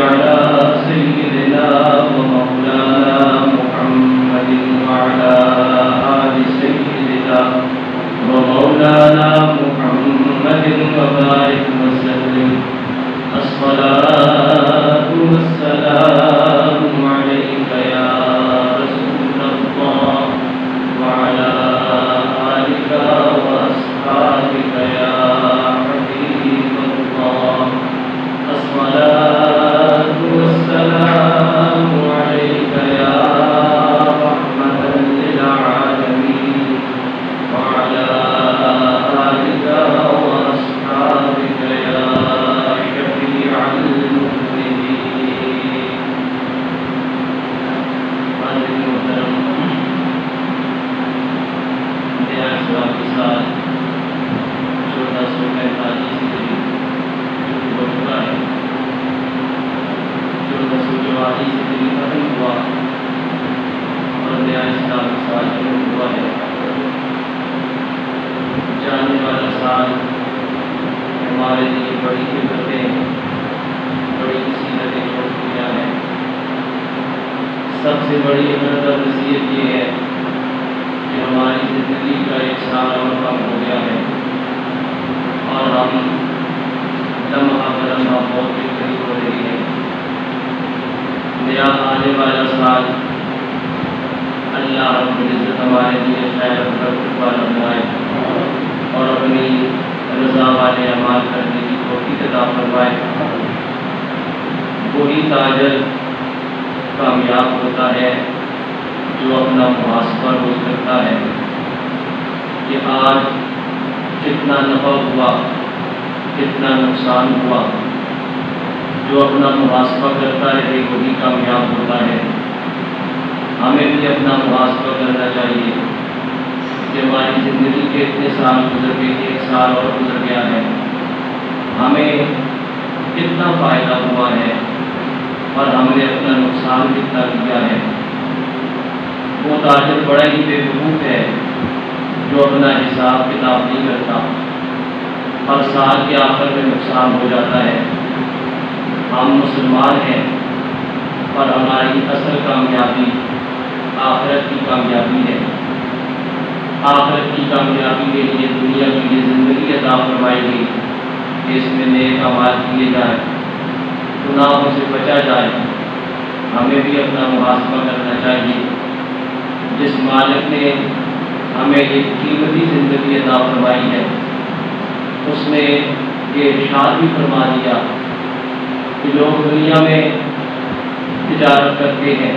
على سيدنا ومولانا محمد وعلى آل سيدنا ومولانا محمد وبارك وسلم. الصلاة والسلام عليك يا رسول الله وعلى آلك وأصحابك يا حبيب الله. الصلاة والسلام عليك يا رحمة للعالمين وعلى آلك وأصحابك يا شفيع المذنبين. حاضرین محترم، نیا سوال کے ساتھ 1445 ہجری ہو چکا ہے، 1444 ہجری ختم ہوا اور نیا اسلام کے ساتھ شروع ہوا ہے. جانے والا سال ہمارے لیے بڑی عبرتیں، بڑی نصیحتیں چھوڑ دیا ہے. سب سے بڑی عبرت اور نصیحت یہ ہے کہ ہماری زندگی کا ایک سال اور کم ہو گیا ہے اور ہم لمحہ بلمحہ موت کے قریب ہو رہی ہے. نیا آنے والا سال اللہ رب العزت ہمارے لیے خیر و برکت والا بنائے اور اپنی رضا والے اعمال کرنے کی توفیق عطا فرمائے. وہی تاجر کامیاب ہوتا ہے جو اپنا محاسبہ روز کرتا ہے کہ آج کتنا نفع ہوا، کتنا نقصان ہوا. جو اپنا محاسبہ کرتا رہے وہی کامیاب ہوتا ہے. ہمیں بھی اپنا محاسبہ کرنا چاہیے کہ ہماری زندگی کے اتنے سال گزر گئے، ایک سال اور گزر گیا ہے، ہمیں کتنا فائدہ ہوا ہے اور ہم نے اپنا نقصان کتنا کیا ہے. وہ تاجر بڑا ہی بے وقوف ہے جو اپنا حساب کتاب نہیں کرتا، ہر سال کے آخر میں نقصان ہو جاتا ہے. ہم مسلمان ہیں اور ہماری اصل کامیابی آخرت کی کامیابی ہے. آخرت کی کامیابی کے لیے دنیا کی یہ زندگی عطا فرمائی گئی کہ اس میں نیک اعمال کیے جائیں، گناہوں سے بچا جائے. ہمیں بھی اپنا محاسبہ کرنا چاہیے. جس مالک نے ہمیں ایک قیمتی زندگی عطا فرمائی ہے اس نے یہ ارشاد بھی فرما دیا کہ لوگ دنیا میں تجارت کرتے ہیں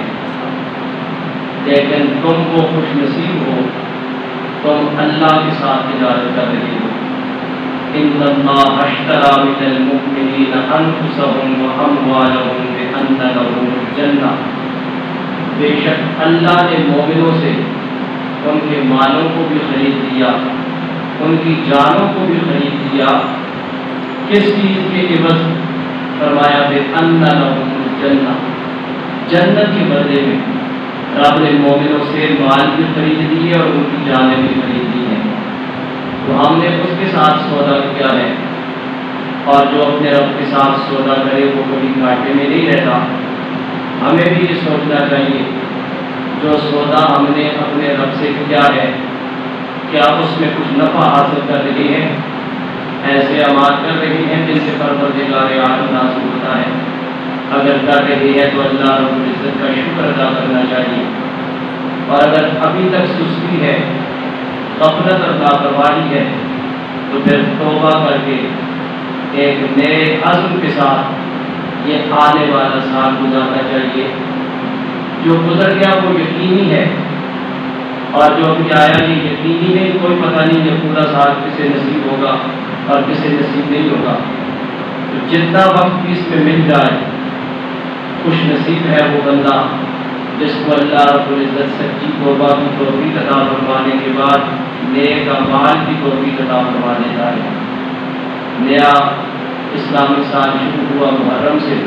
لیکن تم کو خوش نصیب ہو، تم اللہ کے ساتھ تجارت کر رہے ہو. ان اللہ اشتری من المؤمنین انفسهم واموالهم بان لهم الجنہ. بے شک اللہ نے مومنوں سے ان کے مالوں کو بھی خرید لیا، ان کی جانوں کو بھی خرید لیا. کس چیز کے عوض؟ فرمایا بان لهم الجنہ، جنت کے بدلے میں رب نے مومنوں سے مال بھی خرید لیے اور ان کی جانیں بھی خرید لی ہیں. تو ہم نے اس کے ساتھ سودا کیا ہے، اور جو اپنے رب کے ساتھ سودا کرے وہ کبھی گھاٹے میں نہیں رہتا. ہمیں بھی یہ سوچنا چاہیے جو سودا ہم نے اپنے رب سے کیا ہے، کیا اس میں کچھ نفع حاصل کر رہی ہے؟ ایسے اعمال کر رہی ہیں جن سے پروردگار عالم ناز ہوتا ہے؟ اگر کر رہی ہے تو اللہ رب العزت کا شکر ادا کرنا چاہیے. اور اگر ابھی تک سستی ہے، غفلت اور لاپرواہی ہے تو پھر توبہ کر کے ایک نئے عزم کے ساتھ یہ آنے والا سال گزارنا چاہیے. جو گزر گیا وہ یقینی ہے اور جو ابھی آیا یہ یقینی نہیں. کوئی پتہ نہیں یہ پورا سال کسے نصیب ہوگا اور کسے نصیب نہیں ہوگا. تو جتنا وقت اس میں مل جائے خوش نصیب ہے وہ بندہ جس کو اللہ رب العزت سچی توبہ کی توفیق عطا فرمانے کے بعد نیک اعمال کی توفیق عطا فرما دیتا ہے. نیا اسلامی سال شروع ہوا محرم سے،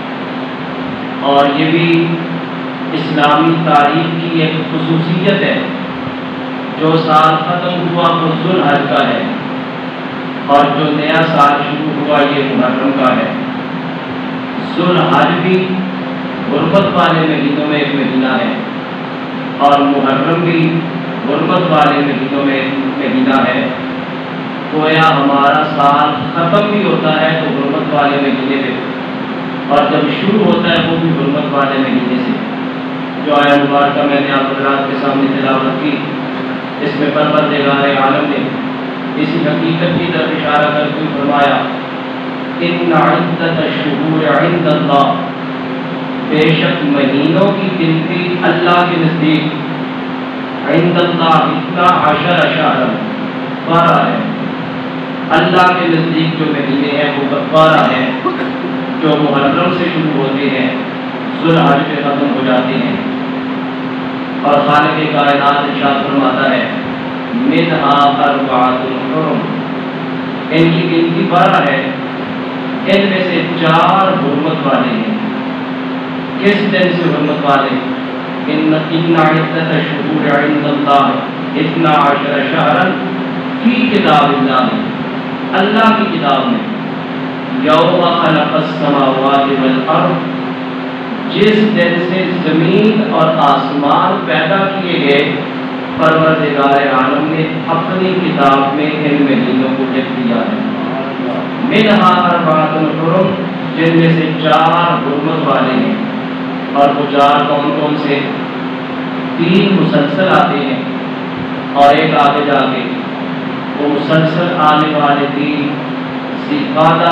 اور یہ بھی اسلامی تاریخ کی ایک خصوصیت ہے. جو سال ختم ہوا وہ ذو الحج کا ہے اور جو نیا سال شروع ہوا یہ محرم کا ہے. ذوالحج بھی غربت والے مہینوں میں ایک مہینہ ہے، اور محرم بھی غربت والے مہینوں میں ایک مہینہ ہے۔ گویا ہمارا سال ختم بھی ہوتا ہے تو غربت والے مہینے میں، اور جب شروع ہوتا ہے وہ بھی غربت والے مہینے سے۔ جو آیت مبارکہ میں نے آپ حضرات کے سامنے تلاوت کی، اس میں پروردگار عالم نے اسی حقیقت کی طرف اشارہ کرتے ہوئے فرمایا ان عدت الشہور عند اللہ، بے شک مہینوں کی گنتی اللہ کے نزدیک عند اللہ 12 شہرا 12 ہے۔ اللہ کے نزدیک جو مہینے ہیں وہ 12 ہیں، جو محرم سے شروع ہوتے ہیں، ذوالحج پہ ختم ہو جاتے ہیں۔ اور خالق کائنات ارشاد فرماتا ہے منہا اربعۃ حرم، ان کی گنتی 12 ہے، ان میں سے 4 حرمت والے ہیں۔ کس دن سے حرمت والے؟ ان عدت الشہور عند اللہ 12 شہرا فی کتاب اللہ، اللہ کی کتاب میں، یوم خلق السماوات والارض، جس دن سے زمین اور آسمان پیدا کیے گئے، پروردگار عالم نے اپنی کتاب میں ان مہینوں کو لکھ دیا ہے۔ منہا اربعۃ حرم، جن میں سے 4 حرمت والے ہیں، اور وہ 4 کون کون سے؟ 3 مسلسل آتے ہیں، اور ایک آگے جا کے وہ مسلسل آنے والے 3 ذوالقعدہ،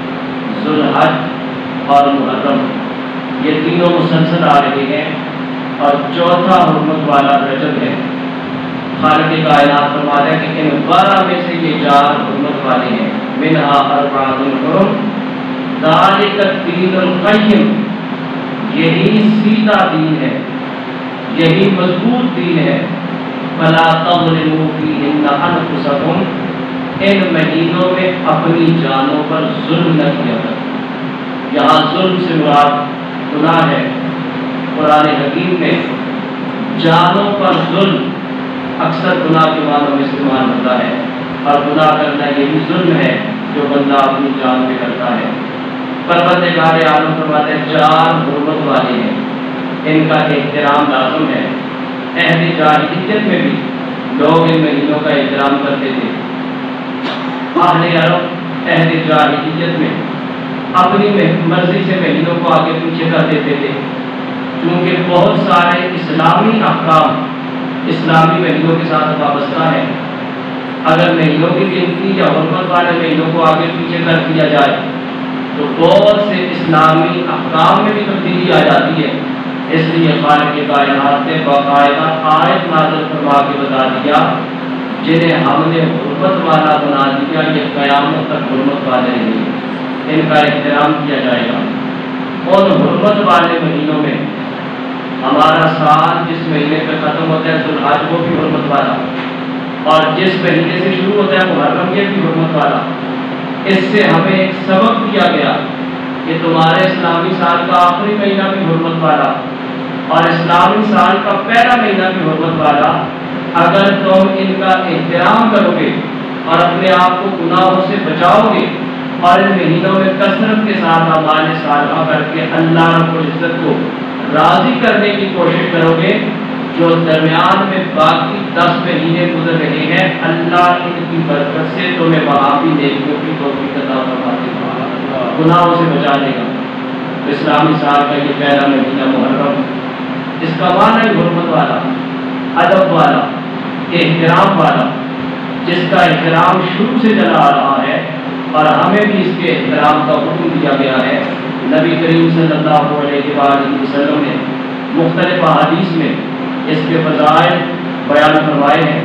ذوالحج اور محرم، یہ تینوں مسلسل آ رہے ہیں، اور چوتھا حرمت والا رجب ہے۔ خالق کائنات فرماتا ہے کہ ان 12 میں سے یہ 4 حرمت والے ہیں۔ منہا اربعۃ حرم ذالک الدین القیم، یہی سیدھا دین ہے، یہی مضبوط دین ہے۔ فلا تظلموا فیہن انفسکم، ان مہینوں میں اپنی جانوں پر ظلم نہ کیا کرو۔ یہاں ظلم سے مراد گناہ ہے۔ قرآن حکیم میں جانوں پر ظلم اکثر گناہ کے معنوں میں استعمال ہوتا ہے، اور گناہ کرنا یہی ظلم ہے جو بندہ اپنی جان پہ کرتا ہے۔ پروردگار عالم فرماتے ہیں 4 حرمت والے ہیں، ان کا احترام لازم ہے۔ عہد جاہلیت میں بھی لوگ ان مہینوں کا احترام کرتے تھے۔ اہل عرب عہد جاہلیت میں اپنی مرضی سے مہینوں کو آگے پیچھے کر دیتے تھے، کیونکہ بہت سارے اسلامی احکام اسلامی مہینوں کے ساتھ وابستہ ہیں۔ اگر مہینوں کی گنتی یا حرمت والے مہینوں کو آگے پیچھے کر دیا جائے تو بہت سے اسلامی احکام میں بھی تبدیلی آ جاتی ہے۔ اس لیے خالق کائنات نے باقاعدہ آیت نازل فرما کے بتا دیا جنہیں ہم نے حرمت والا بنا دیا، یہ قیامت تک حرمت والے نہیں، ان کا احترام کیا جائے گا۔ اور حرمت والے مہینوں میں ہمارا سال جس مہینے پہ ختم ہوتا ہے ذوالحج، وہ بھی حرمت والا، اور جس مہینے سے شروع ہوتا ہے محرم، یہ بھی حرمت والا۔ اس سے ہمیں ایک سبق دیا گیا کہ تمہارے اسلامی سال کا آخری مہینہ بھی حرمت والا، اور اسلامی سال کا پہلا مہینہ بھی حرمت والا۔ اگر تم ان کا احترام کرو گے اور اپنے آپ کو گناہوں سے بچاؤ گے، اور ان مہینوں میں کثرت کے ساتھ اعمال صالحہ کر کے اللہ رب العزت کو راضی کرنے کی کوشش کرو گے، جو درمیان میں باقی 10 مہینے گزر رہے ہیں، اللہ ان کی برکت سے تمہیں وہاں بھی نیکیوں کی توفیق عطا فرما دے گا، گناہوں سے بچا دے گا۔ اسلامی سال کا یہ پہلا مہینہ محرم، اس کا معنی ہے حرمت والا، ادب والا، احترام والا، جس کا احترام شروع سے چلا آ رہا ہے، اور ہمیں بھی اس کے احترام کا حکم دیا گیا ہے۔ نبی کریم صلی اللہ علیہ وآلہ وسلم نے مختلف احادیث میں اس کے فضائل بیان فرمائے ہیں۔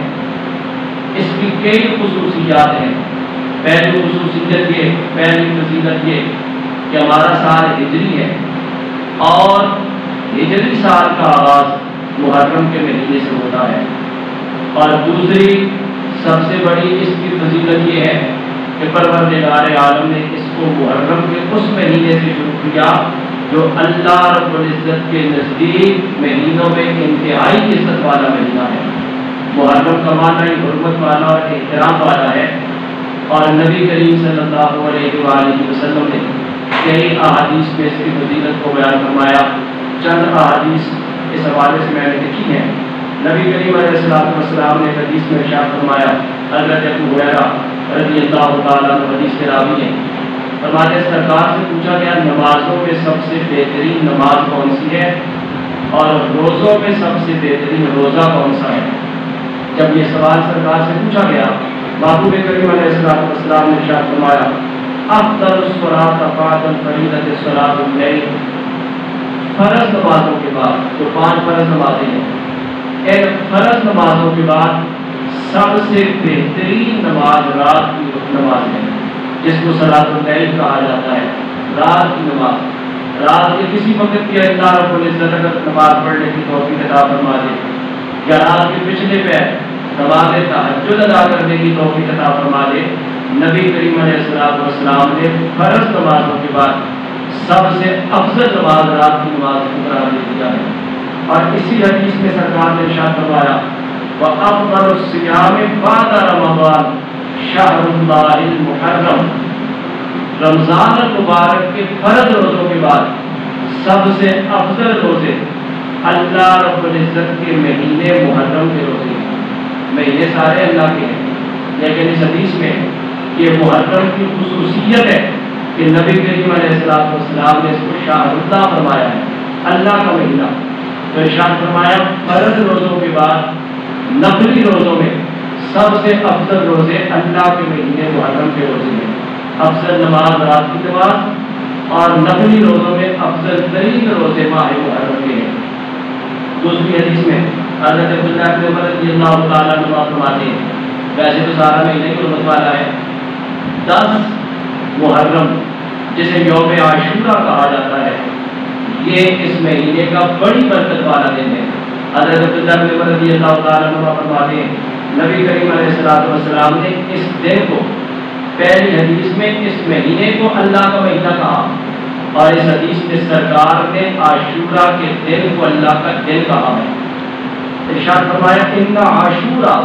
اس کی کئی خصوصیات ہیں۔ پہلی خصوصیت یہ، پہلی فضیلت یہ کہ ہمارا سال ہجری ہے، اور ہجری سال کا آغاز محرم کے مہینے سے ہوتا ہے۔ اور دوسری سب سے بڑی اس کی فضیلت یہ ہے کہ پروردگار عالم نے اس کو محرم کے اس مہینے سے شروع کیا جو اللہ رب العزت کے نزدیک مہینوں میں انتہائی عزت والا مہینہ ہے۔ محرم کا معنی حرمت والا اور احترام والا ہے، اور نبی کریم صلی اللہ علیہ وآلہ وسلم نے کئی احادیث میں اس کی فضیلت کو بیان فرمایا۔ چند احادیث اس حوالے سے میں نے لکھی ہیں۔ نبی کریم علیہ السلام نے حدیث میں ارشاد فرمایا، حضرت ابو ہریرہ رضی اللہ تعالیٰ عنہ حدیث کے راوی ہیں، فرماتے سرکار سے پوچھا گیا نمازوں میں سب سے بہترین نماز کون سی ہے اور روزوں میں سب سے بہترین روزہ کون سا ہے؟ جب یہ سوال سرکار سے پوچھا گیا، محبوب کریم علیہ السلام نے ارشاد فرمایا، افضل الصلاۃ بعد الفریضۃ صلاۃ اللیل، فرض نمازوں کے بعد جو 5 فرض نمازیں ہیں، ان فرض نمازوں کے بعد سب سے بہترین نماز رات کی نماز ہے، جس کو صلاۃ اللیل کہا جاتا ہے، رات کی نماز۔ رات کے کسی وقت کی اللہ رب العزت اگر نماز پڑھنے کی توفیق عطا فرما دے، یا رات کے پچھلے پہر نماز تہجد ادا کرنے کی توفیق عطا فرما دے، نبی کریم علیہ السلام نے فرض نمازوں کے بعد سب سے افضل نماز رات کی نماز کو قرار دے دیا ہے۔ اور اسی حدیث میں سرکار نے ارشاد فرمایا، وَأَفْضَلُ الصِّيَامِ بَعْدَ رَمَضَانَ شَهْرُ اللَّهِ الْمُحَرَّمُ، رمضان المبارک کے فرض روزوں کے بعد سب سے افضل روزے اللہ رب العزت کے مہینے محرم کے روزے ہیں۔ مہینے سارے اللہ کے ہیں، لیکن اس حدیث میں یہ محرم کی خصوصیت ہے کہ نبی کریم علیہ السلام نے اس کو شاہ اللہ فرمایا ہے، اللہ کا مہینہ۔ تو ارشاد فرمایا فرض روزوں کے بعد نفلی روزوں میں سب سے افضل روزے اللہ کے مہینے محرم کے روزے ہیں۔ افضل نماز رات کی نماز اور نفلی روزوں میں افضل ترین روزے ماہ محرم کے ہیں۔ دوسری حدیث میں حضرت عبداللہ بن عمر رضی اللہ تعالیٰ عنہ فرماتے ہیں، ویسے تو سارا مہینہ کی حرمت والا ہے، 10 محرم جسے یوم عاشورہ کہا جاتا ہے، یہ اس مہینے کا بڑی برکت والا دن ہے۔ حضرت عبداللہ بن عمر رضی اللہ تعالیٰ عنہ فرماتے ہیں، نبی کریم علیہ السلام نے اس دن کو پہلی حدیث میں اس مہینے کو اللہ کا مہینہ کہا، اور اس حدیث میں سرکار نے عاشورہ کے دن کو اللہ کا دن کہا ہے۔ ارشاد فرمایا ان عاشورہ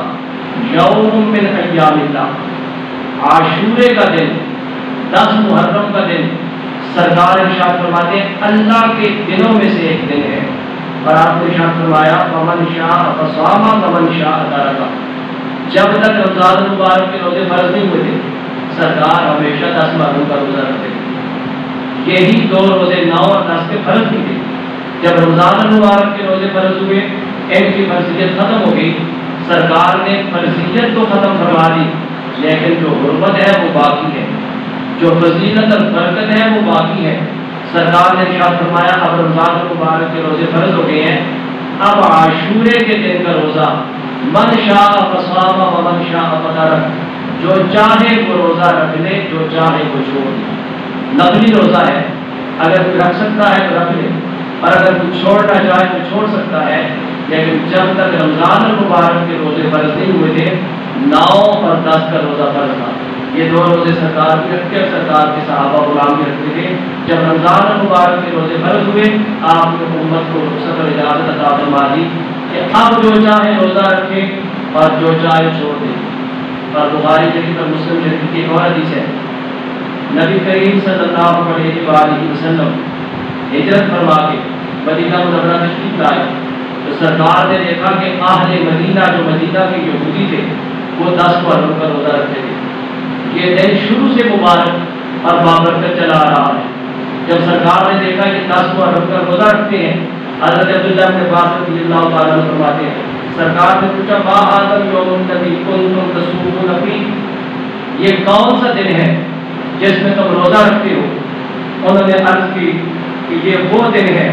یوم من ایام اللہ، عاشورے کا دن 10 محرم کا دن سرکار ارشاد فرماتے ہیں اللہ کے دنوں میں سے ایک دن ہے۔ اور آپ نے ارشاد فرمایا فمن شاء فصام ومن شاء ترک، جب تک رمضان المبارک کے روزے فرض نہیں ہوئے تھے سرکار ہمیشہ 10 محرم کا روزہ رکھتے تھے، یہی 2 روزے 9 اور 10 کے فرض نہیں تھے۔ جب رمضان المبارک کے روزے فرض ہوئے، ان کی فرضیت ختم ہو گئی، سرکار نے فرضیت تو ختم کروا دی، لیکن جو حرمت ہے وہ باقی ہے، جو فضیلت اور برکت ہے وہ باقی ہے۔ سرکار نے ارشاد فرمایا اب رمضان المبارک کے روزے فرض ہو گئے ہیں، اب عاشورے کے دن کا روزہ من شاء فصام ومن شاء فترک، جو چاہے وہ روزہ رکھ لے، جو چاہے وہ چھوڑ دے۔ نفلی روزہ ہے، اگر کوئی رکھ سکتا ہے تو رکھ لے، اور اگر کوئی چھوڑنا چاہے تو چھوڑ سکتا ہے، لیکن جب تک رمضان المبارک کے روزے فرض نہیں ہوئے تھے 9 اور 10 کا روزہ فرض تھا۔ یہ 2 روزے سرکار بھی رکھتے اور سرکار کے صحابہ غلام بھی رکھتے تھے۔ جب رمضان المبارک کے روزے فرض ہوئے، آپ نے امت کو رخصت اور اجازت عطا فرما دی کہ اب جو چاہے روزہ رکھے اور جو چاہے چھوڑ دے۔ اور بخاری شریف اور مسلم شریف کی ایک اور حدیث ہے، نبی کریم صلی اللہ علیہ وآلہ وسلم ہجرت فرما کے مدینہ منورہ تشریف لائے تو سرکار نے دیکھا کہ اہل مدینہ جو مدینہ کے یہودی تھے وہ 10 محرم کا روزہ رکھتے تھے۔ یہ دن شروع سے مبارک اور بابرکت چلا آ رہا ہے۔ جب سرکار نے دیکھا کہ 10 محرم کا روزہ رکھتے ہیں، حضرت عبداللہ بن عباس رضی اللہ تعالیٰ عنہ فرماتے ہیں سرکار نے پوچھا ما ھذا اليوم الذی کنتم تصومون فیہ، یہ کون سا دن ہے جس میں تم روزہ رکھتے ہو؟ انہوں نے عرض کی کہ یہ وہ دن ہے،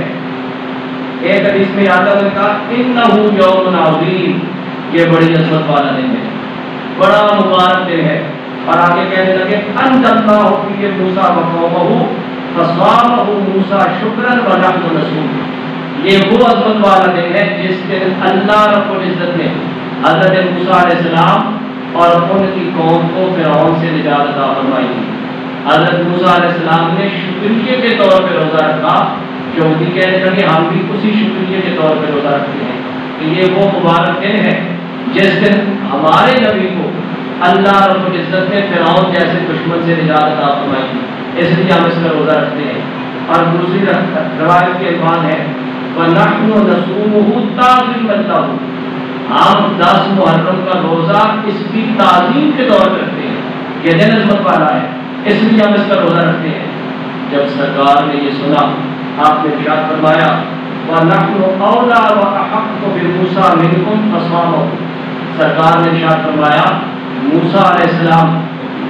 ایک حدیث میں آتا ہے کہا انہ یوم عظیم، یہ بڑی عظمت والا دن ہے، بڑا مبارک دن ہے۔ اور آگے کہنے لگے انت اللہ فی موسیٰ وقومہ فصامہ موسیٰ شکرا ونحن نصوم، یہ وہ عظمت والا دن ہے جس دن اللہ رب العزت نے حضرت موسیٰ علیہ السلام اور ان کی قوم کو فرعون سے نجات عطا فرمائی تھی۔ حضرت موسیٰ علیہ السلام نے شکریہ کے طور پہ روزہ رکھا، یہودی کہنے لگے ہم بھی اسی شکریہ کے طور پہ روزہ رکھتے ہیں کہ یہ وہ مبارک دن ہے جس دن ہمارے نبی کو اللہ رب العزت نے فرعون جیسے دشمن سے نجات عطا فرمائی تھی۔ اس لیے ہم اس کا روزہ رکھتے ہیں۔ اور دوسری روایت کے الفاظ ہے وَنَحْنُ نَصُومُهُ تَعْظِيمًا لَهُ، ہم 10 محرم کا روزہ اس کی تعظیم کے طور پر رکھتے ہیں، یہ دن عظمت والا ہے، اس لیے ہم اس کا روزہ رکھتے ہیں۔ جب سرکار نے یہ سنا آپ نے ارشاد فرمایا وَنَحْنُ أَوْلَىٰ وَأَحَقُّ بِمُوسَىٰ مِنكُمْ فَصَامَهُ، سرکار نے ارشاد فرمایا موسیٰ علیہ السلام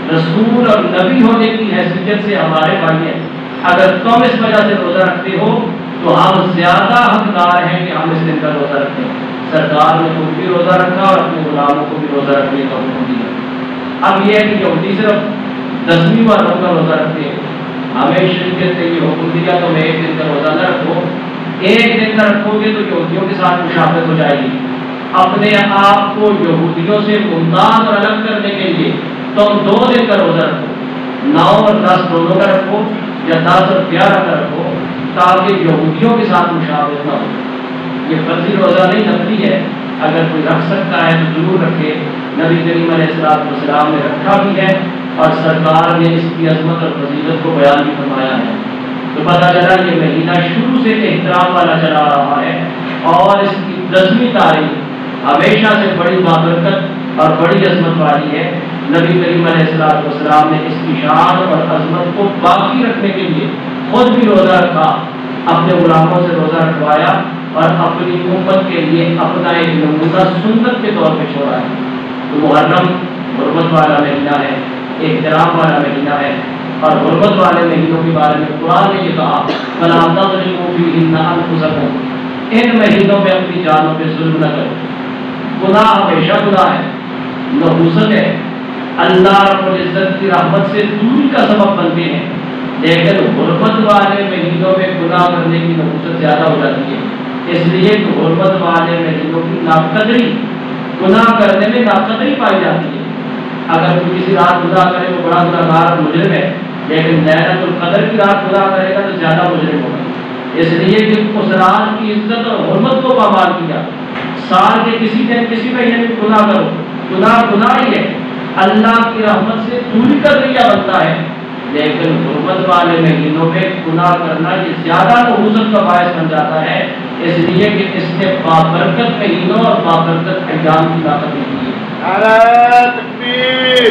رسول اور نبی ہونے کی حیثیت سے ہمارے بھائی ہیں، اگر تم اس وجہ سے روزہ رکھتے ہو تو ہم زیادہ حقدار ہیں کہ ہم اس دن کا روزہ رکھیں۔ سرکار نے خود بھی روزہ رکھا اور اپنے غلاموں کو بھی روزہ رکھنے کا حکم دیا۔ اب یہ ہے کہ یہودی صرف 10ویں محرم کا روزہ رکھتے ہیں، ہمیں شریعت نے یہ حکم دیا تم ایک دن کا روزہ نہ رکھو، ایک دن کا رکھو گے تو یہودیوں کے ساتھ مشابہت ہو جائے گی۔ اپنے آپ کو یہودیوں سے ممتاز اور الگ کرنے کے لیے تم 2 دن کا روزہ رکھو، 9 اور 10 دونوں کا رکھو یا 10 اور 11 کا رکھو، تاکہ یہودیوں کے ساتھ مشابہت نہ ہو۔ یہ فرضی روزہ نہیں، نفلی ہے، اگر کوئی رکھ سکتا ہے تو ضرور رکھے۔ نبی کریم علیہ السلام نے رکھا بھی ہے اور سرکار نے اس کی عظمت اور فضیلت کو بیان بھی فرمایا ہے۔ تو پتہ چلا یہ مہینہ شروع سے احترام والا چلا رہا ہے اور اس کی 10ویں تاریخ ہمیشہ سے بڑی بابرکت اور بڑی عظمت والی ہے۔ نبی کریم علیہ السلام نے اس کی شان اور عظمت کو باقی رکھنے کے لیے خود بھی روزہ رکھا، اپنے غلاموں سے روزہ رکھوایا اور اپنی امت کے لیے اپنا ایک نمونہ سنت کے طور پہ چھوڑا ہے۔ تو محرم حرمت والا مہینہ ہے، احترام والا مہینہ ہے، اور حرمت والے مہینوں کے بارے میں قرآن نے یہ کہا فَلَا تَظْلِمُوا فِيهِنَّ أَنفُسَكُمْ، ان مہینوں میں اپنی جانوں پہ ظلم نہ کرو۔ گناہ ہمیشہ گناہ ہے، نحوست ہے، اللہ رب العزت کی رحمت سے دوری کا سبب بنتے ہیں، لیکن حرمت والے مہینوں میں گناہ کرنے کی نحوست زیادہ ہو جاتی ہے۔ اس لیے کہ حرمت والے مہینوں کی ناقدری، گناہ کرنے میں ناقدری پائی جاتی ہے۔ اگر کوئی کسی رات گناہ کرے تو بڑا گناہگار اور مجرم ہے، لیکن لیلۃ القدر کی رات گناہ کرے گا تو زیادہ مجرم ہوگا۔ اس لیے کہ اس رات کی عزت اور حرمت کو پامال کیا۔ سال کے کسی دن کسی مہینے میں گناہ کرو، گناہ ہی ہے، اللہ کی رحمت سے دوری کا ذریعہ بنتا ہے، لیکن حرمت والے مہینوں میں گناہ کرنا یہ زیادہ نحوست کا باعث بن جاتا ہے، اس لیے کہ اس نے بابرکت مہینوں اور بابرکت ایام کی طاقت دی ہے۔ نعرہ تکبیر،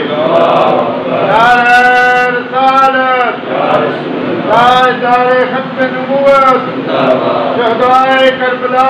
نعرہ رسالت، نعرہ ختم نبوت، شہدائے کربلا۔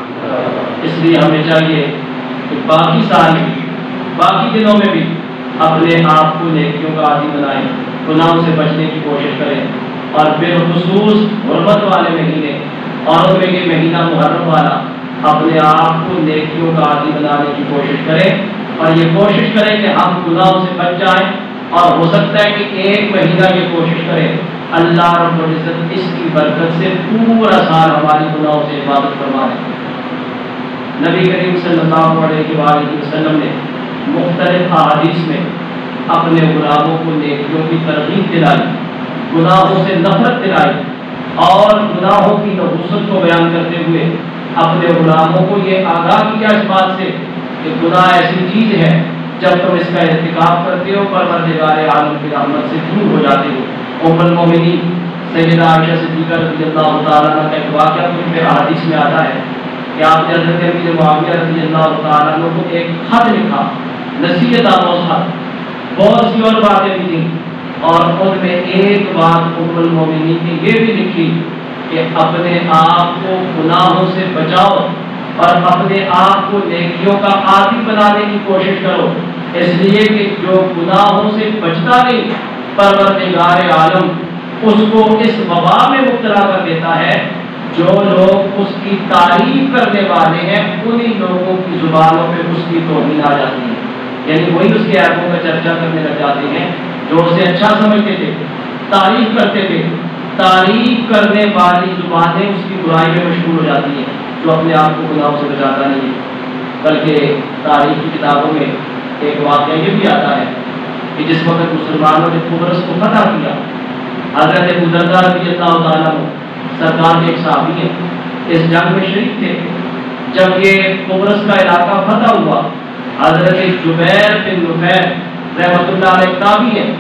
اس لیے ہمیں چاہیے کہ باقی سال باقی دنوں میں بھی اپنے آپ کو نیکیوں کا عادی بنائیں، گناہوں سے بچنے کی کوشش کریں، اور بالخصوص حرمت والے مہینے اور ان میں یہ مہینہ محرم والا اپنے آپ کو نیکیوں کا عادی بنانے کی کوشش کریں، اور یہ کوشش کریں کہ ہم گناہوں سے بچ جائیں، اور ہو سکتا ہے کہ ایک مہینہ یہ کوشش کریں اللہ رب العزت اس کی برکت سے پورا سال ہماری گناہوں سے حفاظت فرما دے۔ نبی کریم صلی اللہ علیہ وآلہ وسلم نے مختلف احادیث میں اپنے غلاموں کو نیکیوں کی ترغیب دلائی، گناہوں سے نفرت دلائی، اور گناہوں کی نحوست کو بیان کرتے ہوئے اپنے غلاموں کو یہ آگاہ کیا اس بات سے کہ گناہ ایسی چیز ہے جب تم اس کا ارتکاب کرتے ہو پروردگار عالم کی رحمت سے دور ہو جاتے ہو۔ ام المومنین سیدہ عائشہ صدیقہ رضی اللہ تعالیٰ عنہ کا ایک واقعہ کچھ میں حدیث میں آتا ہے کہ آپ نے حضرت امیر معاویہ رضی اللہ تعالیٰ عنہ کو ایک خط لکھا، نصیحت آموز خط، بہت سی اور باتیں بھی تھیں، اور ان میں ایک بات ام المومنین نے یہ بھی لکھی کہ اپنے آپ کو گناہوں سے بچاؤ اور اپنے آپ کو نیکیوں کا عادی بنانے کی کوشش کرو، اس لیے کہ جو گناہوں سے بچتا نہیں پروردگار عالم اس کو اس وبا میں مبتلا کر دیتا ہے۔ جو لوگ اس کی تعریف کرنے والے ہیں انہی لوگوں کی زبانوں پہ اس کی توہین آ جاتی ہے، یعنی وہی اس کے عیبوں کا چرچا کرنے لگ جاتے ہیں جو اسے اچھا سمجھتے تھے، تعریف کرتے تھے۔ تعریف کرنے والی زبانیں اس کی برائی میں مشغول ہو جاتی ہیں، جو اپنے آپ کو گناہوں سے بچاتا نہیں ہے۔ بلکہ تاریخ کی کتابوں میں ایک واقعہ یہ بھی آتا ہے کہ جس وقت مسلمانوں نے قبرص کو فتح کیا، حضرت ابو درداء رضی اللہ تعالیٰ عنہ سرکار کے ایک صحابی ہیں، اس جنگ میں شریک تھے۔ جب یہ قبرص کا علاقہ فتح ہوا، حضرت جبیر بن نفیر رحمۃ اللہ علیہ تابعی ہیں،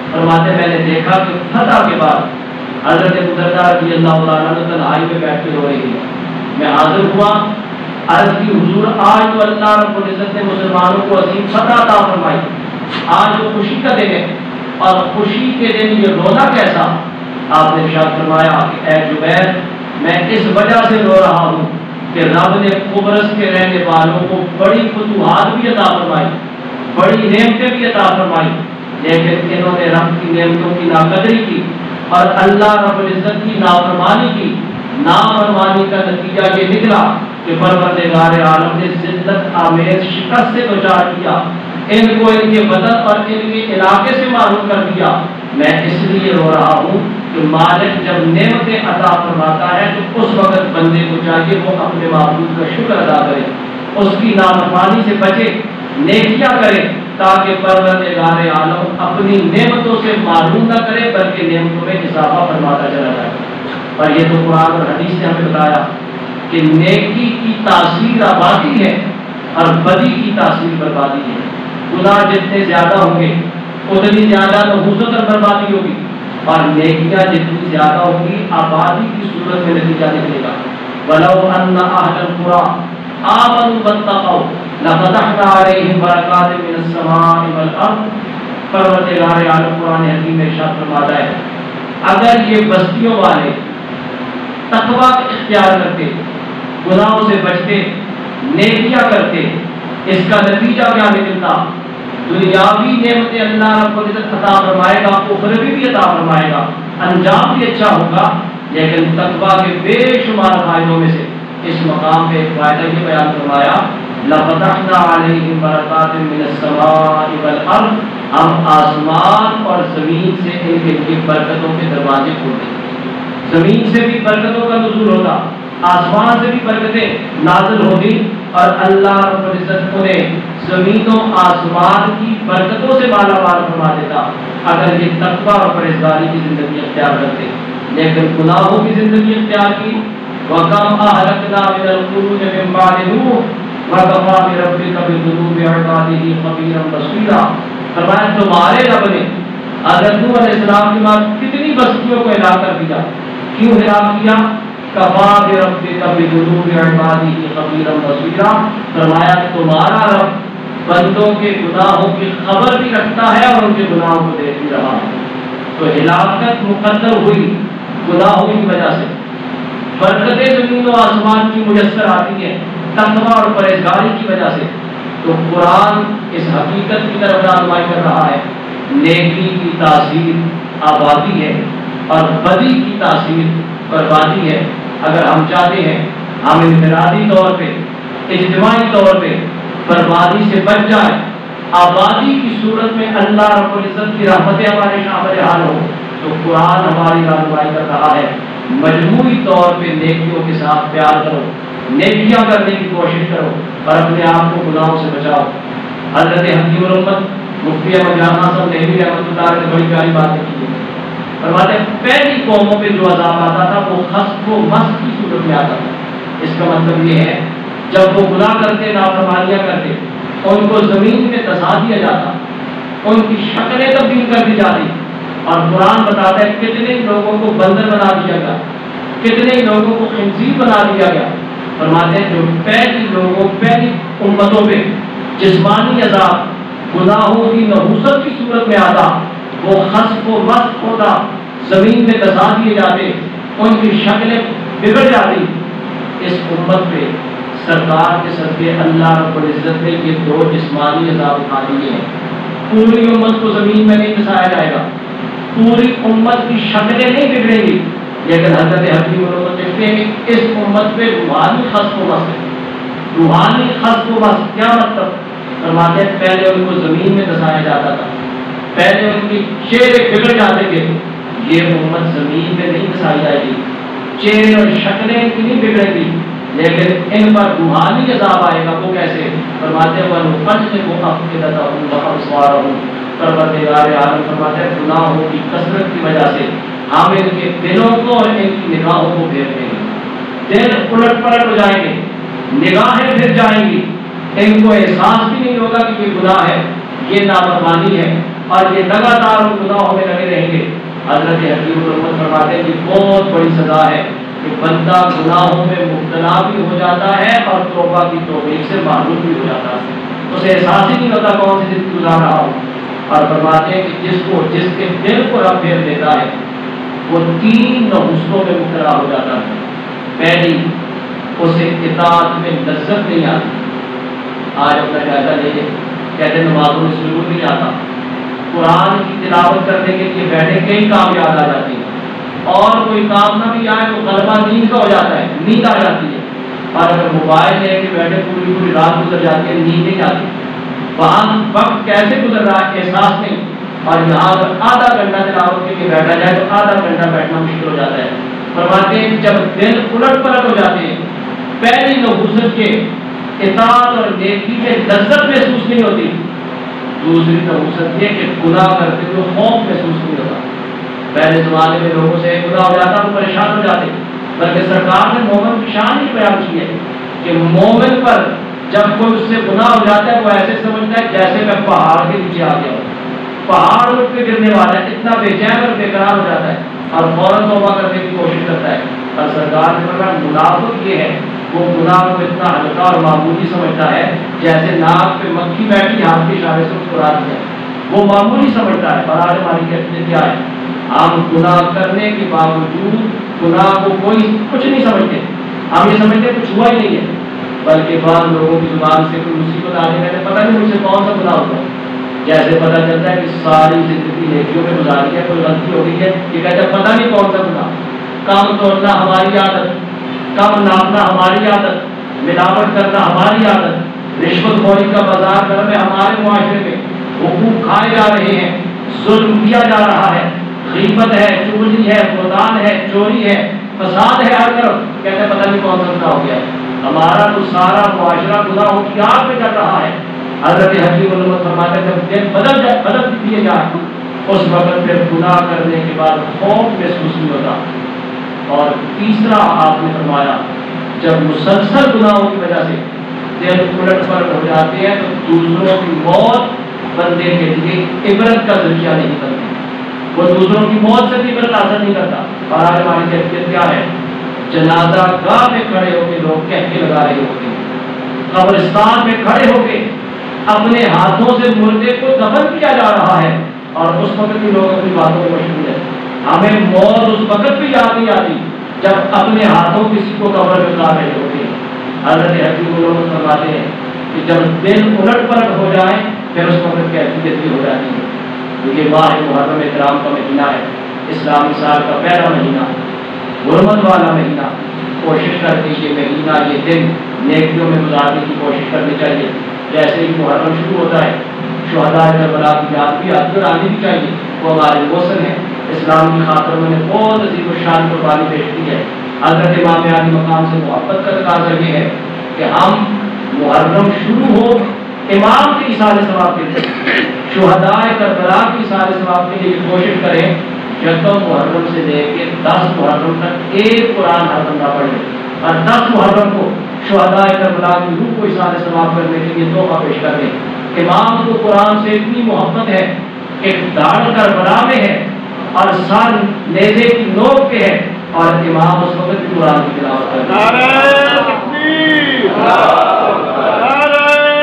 فرماتے میں نے دیکھا کہ فتح کے بعد حضرت ابو درداء رضی اللہ تعالیٰ عنہ تنہائی میں بیٹھ کے رو رہی ہے. میں حاضر ہوا، عرض کی حضور آج تو اللہ رب العزت نے مسلمانوں کو عظیم فتح عطا فرمائی، آج وہ خوشی کا دن ہے، اور خوشی کے دن یہ رونا کیسا؟ آپ نے ارشاد فرمایا کہ اے جبیر میں اس وجہ سے رو رہا ہوں کہ رب نے قبرص کے رہنے والوں کو بڑی فتوحات بھی عطا فرمائی، بڑی نعمتیں بھی عطا فرمائی، لیکن انہوں نے رب کی نعمتوں کی ناقدری کی اور اللہ رب العزت کی نافرمانی کی. نافرمانی کا نتیجہ یہ نکلا کہ پروردگار عالم نے ذلت آمیز شکست سے دوچار کیا، ان کو ان کے وطن اور ان کے علاقے سے معروف کر دیا. میں اس لیے رو رہا ہوں کہ مالک جب نعمتیں عطا فرماتا ہے تو اس وقت بندے کو چاہیے وہ اپنے معبود کا شکر ادا کرے، اس کی نافرمانی سے بچے، نیکیاں کرے، تاکہ پروردگار عالم اپنی نعمتوں سے معلوم نہ کرے بلکہ نعمتوں میں اضافہ فرماتا چلا جائے. اور یہ تو قرآن اور حدیث نے ہمیں بتایا کہ نیکی کی تاثیر آبادی ہے اور بدی کی تاثیر بربادی ہے. گناہ جتنے زیادہ ہوں گے اتنی زیادہ نحوست اور بربادی ہوگی، اور نیکیاں جتنی زیادہ ہوں گی آبادی کی صورت میں نتیجہ نکلے گا. وَلَوْ أَنَّ أَهْلَ الْقُرَىٰ آمَنُوا وَاتَّقَوْا لَفَتَحْنَا عَلَيْهِمْ بَرَكَاتٍ مِّنَ السَّمَاءِ وَالْأَرْضِ. پروردگار عالم قرآن حکیم میں ارشاد فرماتا ہے اگر یہ بستیوں والے تقویٰ اختیار کرتے، گناہوں سے بچتے، نیکیاں کرتے، اس کا نتیجہ کیا نکلتا؟ دنیاوی نعمتیں اللہ رب العزت عطا فرمائے گا، اخروی بھی عطا فرمائے گا، انجام بھی اچھا ہوگا. لیکن تقویٰ کے بے شمار فائدوں میں سے اس مقام پہ ایک فائدہ یہ بیان فرمایا لَفَتَحْنَا عَلَيْهِمْ بَرَكَاتٍ مِّنَ السَّمَاءِ وَالْأَرْضِ. ہم آسمان اور زمین سے ان کے برکتوں کے دروازے کھولتے. زمین سے بھی برکتوں کا نزول ہوتا، آسمان سے بھی برکتیں نازل ہوتی، اور اللہ رب العزت انہیں زمین و آسمان کی برکتوں سے مالا مال فرما دیتا اگر یہ تقویٰ اور پرہیزگاری کی زندگی اختیار کرتے. لیکن گناہوں کی زندگی اختیار کی. وَكَمْ أَهْلَكْنَا مِنَ الْقُرُونِ مِن بَعْدِ نُوحٍ وَكَفَىٰ بِرَبِّكَ بِذُنُوبِ عِبَادِهِ خَبِيرًا بَصِيرًا. فرمایا تمہارے رب نے حضرت نوح علیہ السلام کے بعد کتنی بستیوں کو ہلاک کر دیا. کیوں ہلاک کیا؟ کفا بربک بذنوب عبادہ خبیرا بصیرا. فرمایا تمہارا رب بندوں کے گناہوں کی خبر بھی رکھتا ہے اور ان کے گناہوں کو دیکھ بھی رہا ہے. تو ہلاکت مقدر ہوئی گناہوں کی وجہ سے، برکتیں زمین و آسمان کی میسر آتی ہیں تقویٰ اور پرہیزگاری کی وجہ سے. تو قرآن اس حقیقت کی طرف رہنمائی کر رہا ہے نیکی کی تاثیر آبادی ہے اور بدی کی تاثیر بربادی ہے. اگر ہم چاہتے ہیں ہم انفرادی طور پہ اجتماعی طور پہ بربادی سے بچ جائیں، آبادی کی صورت میں اللہ رب العزت کی رحمتیں ہمارے شامل حال ہو، تو قرآن ہماری رہنمائی کر رہا ہے مجموعی طور پہ نیکیوں کے ساتھ پیار کرو، نیکیاں کرنے کی کوشش کرو اور اپنے آپ کو گناہوں سے بچاؤ. حضرت حکیم الامت مفتی احمد جان صاحب نہوی رحمۃ اللہ علیہ نے بڑی پیاری بات کی ہے. فرماتے ہیں پہلی قوموں پہ جو عذاب آتا تھا وہ خسف و مسخ کی صورت میں آتا تھا. اس کا مطلب یہ ہے جب وہ گناہ کرتے، نافرمانیاں کرتے، ان کو زمین میں دسا دیا جاتا، ان کی شکلیں تبدیل کر دی جاتی. اور قرآن بتاتا ہے کتنے لوگوں کو بندر بنا دیا گیا، کتنے لوگوں کو خنزیر بنا دیا گیا. فرماتے ہیں جو پہلی امتوں پہ جسمانی عذاب گناہوں کی نحوست کی صورت میں آتا، وہ خسف و مسخ ہوتا، زمین میں دسا دیے جاتے، ان کی شکلیں بگڑ جاتی. اس امت پہ سرکار کے صدقے اللہ رب العزت نے یہ دو جسمانی عذاب اٹھا دیے ہیں. پوری امت کو زمین میں نہیں دسایا جائے گا، پوری امت کی شکلیں نہیں بگڑیں گی، لیکن حضرت حکیم الامت کہتے ہیں کہ اس امت پہ روحانی خسف و مسخ. روحانی خسف و مسخ کیا مطلب؟ فرماتے ہیں پہلے ان کو زمین میں دسایا جاتا تھا، پہلے ان کی چہرے بگڑ جاتے تھے. یہ امت زمین میں نہیں دسائی جائے گی، چہرے اور شکلیں ان کی نہیں بگڑیں گی، لیکن ان پر روحانی عذاب آئے گا. وہ کیسے؟ فرماتے ہیں وَنُقَلِّبُ أَفْئِدَتَهُمْ وَأَبْصَارَهُمْ. پروردگار عالم فرماتے ہیں گناہوں کی کثرت کی وجہ سے ہم ان کے دلوں کو اور ان کی نگاہوں کو پھیر دیں گے. دل الٹ پلٹ ہو جائیں گے، نگاہیں پھر جائیں گی، ان کو احساس بھی نہیں ہوگا کہ یہ گناہ ہے، یہ نافرمانی ہے اور یہ لگاتار ان گناہوں میں لگے رہیں گے، حضرت حکیم الامت فرماتے ہیں کہ بہت بڑی سزا ہے کہ بندہ گناہوں میں مبتلا بھی ہو جاتا ہے اور توبہ کی توفیق سے محروم بھی ہو جاتا ہے، اسے احساس ہی نہیں ہوتا کون سی زندگی گزار رہا ہو۔ اور فرماتے ہیں کہ جس کے دل کو رب پھیر دیتا ہے وہ 3 نحوستوں میں مبتلا ہو جاتا ہے۔ پہلی، اسے اطاعت میں لذت نہیں آتی۔ آج اپنا جائزہ لے کہتے نمازوں میں سرور نہیں آتا، قرآن کی تلاوت کرنے کے لیے بیٹھے کئی کام یاد آ جاتے ہیں، اور کوئی کام نہ بھی آئے تو غلبہ نیند کا ہو جاتا ہے، نیند آ جاتی ہے، اور اگر موبائل لے کے بیٹھے پوری رات گزر جاتی ہے، نیند نہیں آتی، وہاں وقت کیسے گزر رہا ہے احساس نہیں، اور یہاں اگر آدھا گھنٹہ تلاوت کے لیے بیٹھا جائے تو آدھا گھنٹہ بیٹھنا مشکل ہو جاتا ہے۔ فرماتے ہیں جب دل الٹ پلٹ ہو جاتے ہیں، پہلی نحوست کے اطاعت اور نیکی میں لذت محسوس نہیں ہوتی، دوسری نحوست یہ کہ گناہ کرتے ہوئے خوف محسوس نہیں ہوتا۔ پہلے زمانے میں لوگوں سے گناہ ہو جاتا وہ پریشان ہو جاتے، بلکہ سرکار نے مومن کی شان ہی بیان کی ہے کہ مومن پر جب کوئی اس سے گناہ ہو جاتا ہے وہ ایسے سمجھتا ہے جیسے میں پہاڑ کے نیچے آ گیا ہوں، پہاڑ اٹھ کے گرنے والا ہے، اتنا بے چین اور بے قرار ہو جاتا ہے اور فوراً توبہ کرنے کی کوشش کرتا ہے۔ اور سرکار نے فرمایا منافق یہ ہے وہ گناہ کو اتنا ہلکا اور معمولی سمجھتا ہے جیسے ناک پہ مکھی بیٹھی ہاتھ کے اشارے سے اس کو رات ہے، وہ معمولی سمجھتا ہے۔ اور آج ہماری کیفیت کیا ہے؟ ہم گناہ کرنے کے باوجود گناہ کو کوئی کچھ نہیں سمجھتے، ہم یہ سمجھتے کچھ ہوا ہی نہیں ہے، بلکہ بعض لوگوں کی زبان سے کوئی مصیبت آنے میں پتہ نہیں مجھ سے کون سا گناہ ہوتا ہے، جیسے پتہ چلتا ہے کہ ساری زندگی نیکیوں میں گزاری ہے، کوئی غلطی ہو گئی ہے، یہ کہتا ہے پتہ نہیں کون سا گناہ۔ کم توڑنا ہماری عادت، کم ناپنا ہماری عادت، ملاوٹ کرنا ہماری عادت، رشوت خوری کا بازار گرم ہے ہمارے معاشرے میں، حقوق کھائے جا رہے ہیں، ظلم کیا جا رہا ہے، غیبت ہے، چغلی ہے، بہتان ہے، چوری ہے، فساد ہے ہر طرف، کہتے ہیں پتہ نہیں کون سا گناہ ہو گیا ہے۔ ہمارا تو سارا معاشرہ گناہوں کی آگ میں چل رہا ہے۔ حضرت حکیم الامت فرماتے ہیں جب دل بدل دیے جائے اس وقت پھر گناہ کرنے کے بعد خوف محسوس نہیں ہوتا۔ اور تیسرا آپ نے فرمایا جب مسلسل گناہوں کی وجہ سے دل الٹ پلٹ ہو جاتے ہیں تو دوسروں کی موت بندے کے لیے عبرت کا ذریعہ نہیں بنتی، وہ دوسروں کی موت سے بھی عبرت حاصل نہیں کرتا۔ اور آج ہماری کیفیت کیا ہے؟ جنازہ گاہ میں کھڑے ہو کے لوگ کہکے لگا رہے ہوتے ہیں، قبرستان میں کھڑے ہو کے اپنے ہاتھوں سے مردے کو دفن کیا جا رہا ہے، اور اس وقت بھی لوگ اپنی باتوں میں مشغول ہیں۔ ہمیں موت اس وقت بھی یاد نہیں آتی جب اپنے ہاتھوں کسی کو قبر میں لا رہے ہوتے ہیں۔ حضرت حکیم الامت فرماتے ہیں کہ جب دل الٹ پلٹ ہو جائے پھر اس وقت کیفیت بھی ہو جاتی ہے۔ تو یہ ماہ محرم کرام کا مہینہ ہے، اسلامی سال کا پہلا مہینہ، حرمت والا مہینہ۔ کوشش کرتے یہ مہینہ یہ دن نیکیوں میں گزارنے کی کوشش کرنی چاہیے۔ جیسے ہی محرم شروع ہوتا ہے شہداء کربلا کی یاد بھی آتی اور آنی بھی چاہیے، وہ ہمارے موسم ہے۔ اسلام کی خاطر میں نے بہت عظیم الشان قربانی پیش کی ہے۔ حضرت امام عالی مقام سے محبت کا تقاضا یہ ہے کہ ہم محرم شروع ہو امام کے اثار ثواب کے لیے، شہداء کربلا کے اثار ثواب کے لیے کوشش کریں یکم محرم سے لے کے 10 محرم تک ایک قرآن ہر بندہ پڑھ لے، اور 10 محرم کو شہداء کربلا کی روح کو اثار ثواب کرنے کے لیے تحفہ پیش کر دیں۔ امام کو قرآن سے اتنی محبت ہے کہ داڑھ کربلا میں ہے اور سر نیزے کی نوک پہ ہے، اور امام اس وقت بھی قرآن کی تلاوت کرتے ہیں۔ نعرہ تکبیر، نعرہ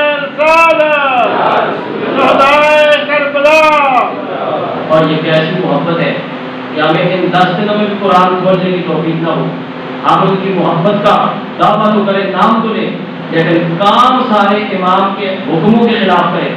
رسالت، شہداء کربلا۔ اور یہ کیسی محبت ہے کہ ہمیں ان 10 دنوں میں بھی قرآن کھولنے کی توفیق نہ ہو، ہم ان کی محبت کا دعویٰ تو کریں، نام تو لیں، لیکن کام سارے امام کے حکموں کے خلاف کریں۔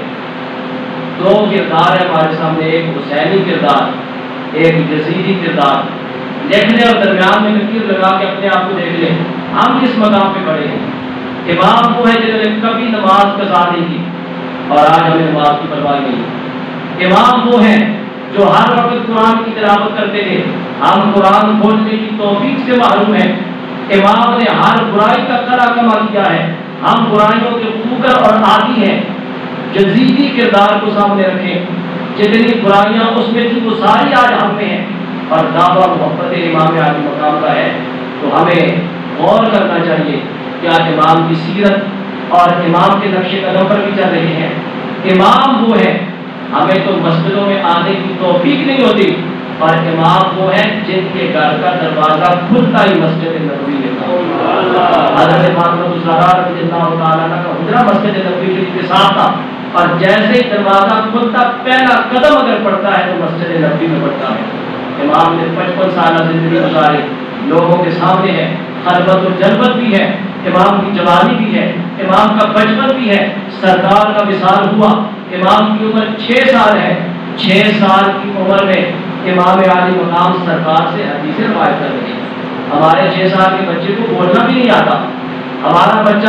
2 کردار ہے ہمارے سامنے، ایک حسینی کردار، ایک یزیدی کردار۔ دیکھ لیں اور درمیان میں لکیر لگا کے اپنے آپ کو دیکھ لیں ہم کس مقام پہ کھڑے ہیں۔ امام وہ ہے جنہوں نے کبھی نماز قضا نہیں کی اور آج ہمیں نماز کی پرواہ نہیں۔ امام وہ ہیں جو ہر وقت قرآن کی تلاوت کرتے تھے، ہم قرآن کھولنے کی توفیق سے محروم ہیں۔ امام نے ہر برائی کا کڑا کما کیا ہے، ہم برائیوں کے خوکر اور عادی ہیں۔ یزیدی کردار کو سامنے رکھیں، جتنی برائیاں اس میں تھی وہ ساری آج ہم میں ہیں، اور دعویٰ محبت امام عالی مقام کا ہے۔ تو ہمیں غور کرنا چاہیے کیا امام کی سیرت اور امام کے نقش قدم پر بھی چل رہے ہیں۔ امام وہ ہے، ہمیں تو مسجدوں میں آنے کی توفیق نہیں ہوتی، اور امام وہ ہے جن کے گھر کا دروازہ کھلتا ہی مسجد نبوی میں تھا۔ حضرت فاطمہ الزہرا رضی اللہ تعالیٰ عنہ کا حجرہ مسجد نبوی شریف کے ساتھ تھا، اور جیسے ہی دروازہ کھلتا پہلا قدم اگر پڑتا ہے تو مسجد نبوی میں پڑتا ہے۔ امام نے 55 سالہ زندگی گزاری، لوگوں کے سامنے ہے، خلوت و جلوت بھی ہے، امام کی جوانی بھی ہے، امام کا بچپن بھی ہے، سرکار کا وصال ہوا، امام کی عمر 6 سال ہے، 6 سال کی عمر میں امام عالی مقام سرکار سے حدیثیں روایت کر رہے ہیں۔ ہمارے 6 سال کے بچے کو بولنا بھی نہیں آتا، ہمارا بچہ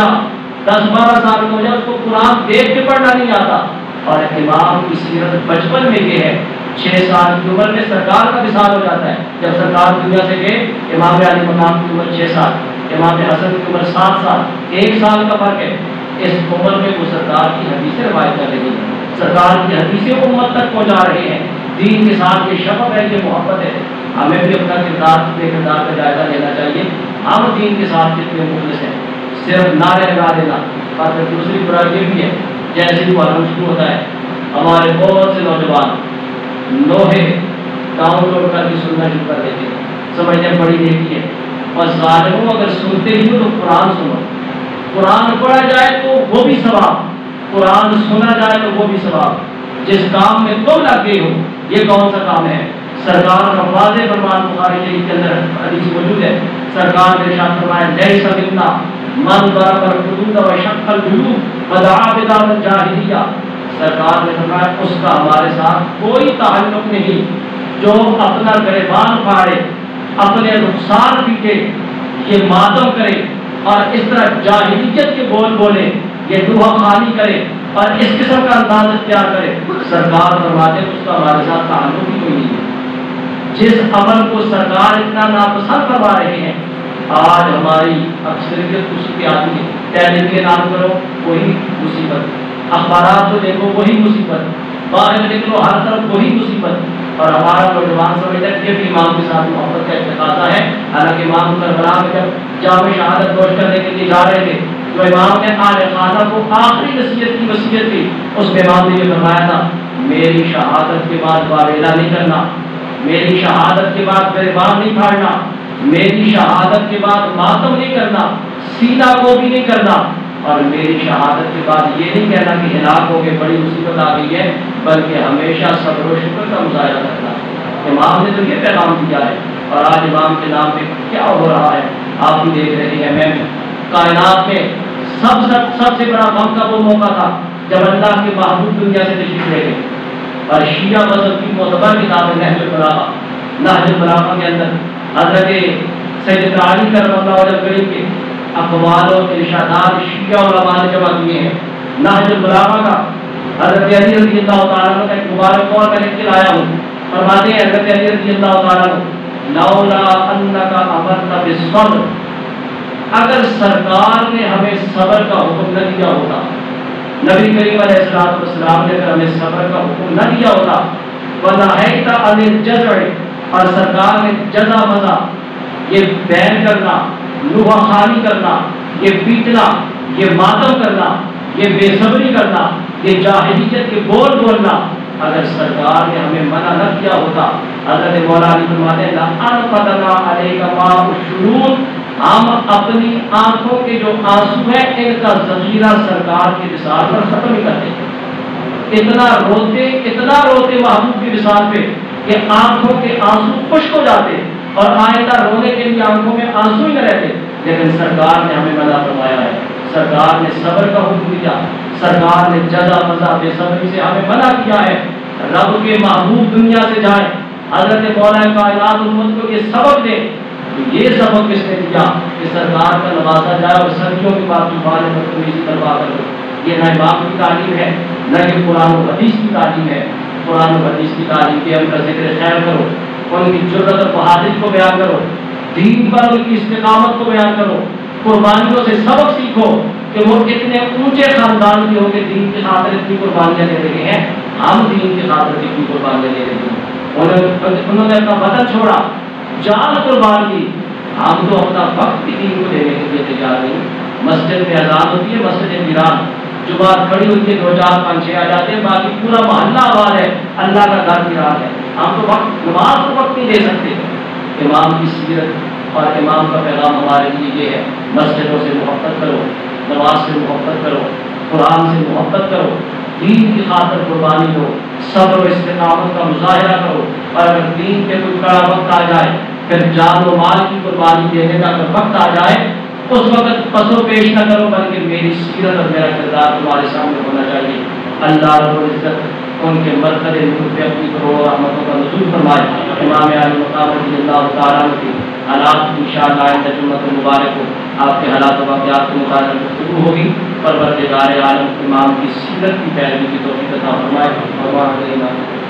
10-12 سال کا ہو جائے اس کو قرآن دیکھ کے پڑھنا نہیں آتا، اور امام کی سیرت بچپن میں یہ ہے، 6 سال کی عمر میں سرکار کا وصال ہو جاتا ہے۔ جب سرکار دنیا سے گئے امام علی مقام کی عمر 6 سال، امام حسن کی عمر 7 سال، 1 سال کا فرق ہے۔ اس عمر میں وہ سرکار کی حدیثیں روایت کر رہی ہیں، سرکار کی حدیثیں امت تک پہنچا رہے ہیں۔ دین کے ساتھ یہ شفق ہے، یہ محبت ہے۔ ہمیں بھی اپنا کردار کا جائزہ لینا چاہیے، ہم دین کے ساتھ کتنے مخلص ہیں۔ صرف نعرے لگا دینا، اور پھر دوسری برائی یہ بھی ہے، جیسے ہی محرم شروع ہوتا ہے ہمارے بہت سے نوجوان لوہے ڈاؤن لوڈ کر کے سننا شروع کر دیتے ہیں، سمجھتے ہیں بڑی نیکی ہے۔ اور ظالموں اگر سنتے ہی ہو تو قرآن سنو، قرآن پڑھا جائے تو وہ بھی ثواب، قرآن سنا جائے تو وہ بھی ثواب۔ جس کام میں تم لگ گئے ہو یہ کون سا کام ہے؟ سرکار کا واضح فرمان بخاری شریف کے اندر حدیث موجود ہے، سرکار نے ارشاد فرمایا لیس منا من ضرب الحدود وشق الجیوب ودعا بدعوۃ الجاہلیہ۔ سرکار نے فرمایا اس کا ہمارے ساتھ کوئی تعلق نہیں جو اپنا گریبان پھاڑے، اپنے رخسار پیٹے، یہ ماتم کرے اور اس طرح جاہلیت کے بول بولے، یہ دوہا خانی کرے اور اس قسم کا انداز اختیار کرے۔ سرکار فرماتے ہیں اس کا ہمارے ساتھ تعلق ہی کوئی نہیں ہے۔ جس عمل کو سرکار اتنا ناپسند فرما رہے ہیں، آج ہماری اکثریت اسی پہ آتی ہے۔ ٹیلی کے نام کرو وہی مصیبت، اخبارات کو دیکھو وہی مصیبت، باہر نکلو ہر طرف وہی مصیبت، اور ہمارا نوجوان سمجھتا ہے کہ بھی امام کے ساتھ محبت کا ارتقاضا ہے۔ حالانکہ امام کربلا میں جب جام شہادت نوش کرنے کے لیے جا رہے تھے تو امام نے آل خانہ کو آخری نصیحت کی وصیت کی، اس میں امام نے یہ فرمایا تھا میری شہادت کے بعد واویلا نہیں کرنا، میری شہادت کے بعد گریبان نہیں پھاڑنا، میری شہادت کے بعد ماتم نہیں کرنا، سینہ کو بھی نہیں کرنا، اور میری شہادت کے بعد یہ نہیں کہنا کہ ہلاک ہو کے بڑی مصیبت آ گئی ہے، بلکہ ہمیشہ صبر و شکر کا مظاہرہ کرنا۔ امام نے تو یہ پیغام دیا ہے، اور آج امام کے نام پہ کیا ہو رہا ہے آپ بھی دیکھ رہے ہیں۔ میں کائنات میں سب سے بڑا غم کا وہ موقع تھا جب اللہ کے محبوب دنیا سے تشریف لے گئے، اور شیعہ مذہب کی معتبر کتاب نہج البلاغہ کے اندر حضرت سیدنا علی کرم اللہ وجہ کریم کے اقوال و ارشادات شیعہ علماء نے جمع کیے ہیں۔ نہج البلاغہ کا حضرت علی رضی اللہ تعالیٰ عنہ کا ایک مبارک قول میں لکھ کے لایا ہوں، فرماتے ہیں حضرت علی رضی اللہ تعالیٰ عنہ لولا انک امرت بالصبر، اگر سرکار نے ہمیں صبر کا حکم نہ دیا ہوتا، نبی کریم علیہ السلام نے اگر ہمیں صبر کا حکم نہ دیا ہوتا، ونہیت عن الجزع، اور سرکار نے جزع مزہ، یہ بین کرنا، لوہا خانی کرنا، یہ پیٹنا، یہ ماتم کرنا، یہ بے صبری کرنا، یہ جاہلیت کے بول بولنا، اگر سرکار نے ہمیں منع نہ کیا ہوتا، حضرت مولا علی فرماتے ہیں لَأَنْفَدَنَا عَلَيْكَ مَاءُ الشُّرُورِ، ہم اپنی آنکھوں کے جو آنسو ہیں ان کا ذخیرہ سرکار کے وصال پر ختم ہی کرتے ہیں۔ اتنا روتے محبوب کی وصال پہ کہ آنکھوں کے آنسو خشک ہو جاتے، اور آئندہ رونے کے لیے آنکھوں میں آنسو ہی نہ رہتے، لیکن سرکار نے ہمیں منع فرمایا ہے، سرکار نے صبر کا حکم دیا، سرکار نے جزا مزہ بے صبری سے ہمیں منع کیا ہے۔ رب کے محبوب دنیا سے جائیں، حضرت مولا کائنات امت کو یہ سبق دے، یہ سبق کس نے دیا کہ سرکار کا نوازا جائے اور سردیوں کے بعد طوفان بدتمیزی برپا کر دو۔ یہ نہ امام کی تعلیم ہے، نہ یہ قرآن و حدیث کی تعلیم ہے۔ قرآن و حدیث کی تعلیم کے ان کا ذکر خیر کرو، ان کی جرأت اور بہادری کو بیان کرو، دین پر ان کی استقامت کو بیان کرو، قربانیوں سے سبق سیکھو کہ وہ اتنے اونچے خاندان کے ہو کے دین کی خاطر اتنی قربانیاں دے رہے ہیں، ہم دین کی خاطر اتنی قربانیاں دے رہے ہیں۔ انہوں نے اپنا وطن چھوڑا، جان قربان کی، ہم تو اپنا وقت بھی دین کو دینے کے لیے تیار نہیں۔ مسجد میں اذان ہوتی ہے، مسجد ویران، جماعت کھڑی ہوتی ہے 2 4 5 6 آ جاتے ہیں، باقی پورا محلہ آباد ہے، اللہ کا گھر کی رات ہے. ہم تو وقت نماز کو وقت نہیں دے سکتے. امام کی سیرت اور امام کا پیغام ہمارے لیے یہ ہے، مسجدوں سے محبت کرو، نماز سے محبت کرو، قرآن سے محبت کرو، دین کی خاطر قربانی دو، صبر و استقامت کا مظاہرہ کرو، اور اگر دین کے کوئی کڑا وقت آ جائے، پھر جان و مال کی قربانی دینے کا اگر وقت آ جائے، اس وقت پسو پیش نہ کرو، بلکہ میری سیرت اور میرا کردار تمہارے سامنے ہونا چاہیے. اللہ رب العزت ان کے مرکز نور پہ اپنی کروڑوں رحمتوں کا نزول فرمائے. امام علی مقام رضی اللہ تعالیٰ عنہ کی حالات انشاءاللہ آئندہ جمعۃ المبارک کو آپ کے حالات و واقعات کے متعلق گفتگو ہوگی. پروردگار عالم امام کی سیرت کی پیروی کی توفیق عطا فرمائے.